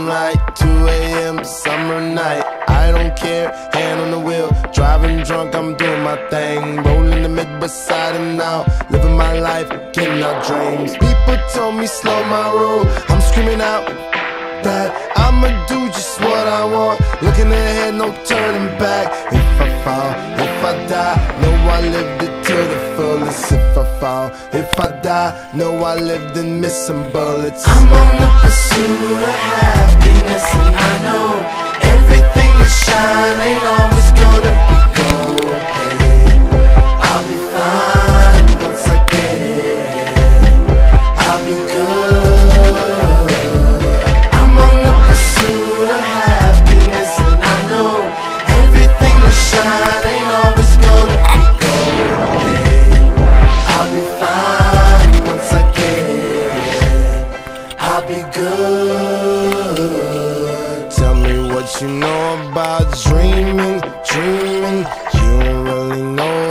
right. 2 a.m. summer night. I don't care, hand on the wheel, driving drunk, I'm doing my thing. Rolling the mid beside him now, living my life, getting our dreams. People told me slow my roll, I'm screaming out that I'ma do just what I want. Looking ahead, no turning back. If I fall, if I die, know I lived it to the fullest. If I fall, if I die, know I lived and missed some bullets. I'm on the pursuit of happiness, and I know everything that shine ain't always gonna be gold. Hey, I'll be fine once I get it. I'll be good. I'm on the pursuit of happiness, and I know everything that shine ain't always gonna be gold. Hey, I'll be fine once I get it. I'll be good. Tell me what you know about dreaming, dreaming. You don't really know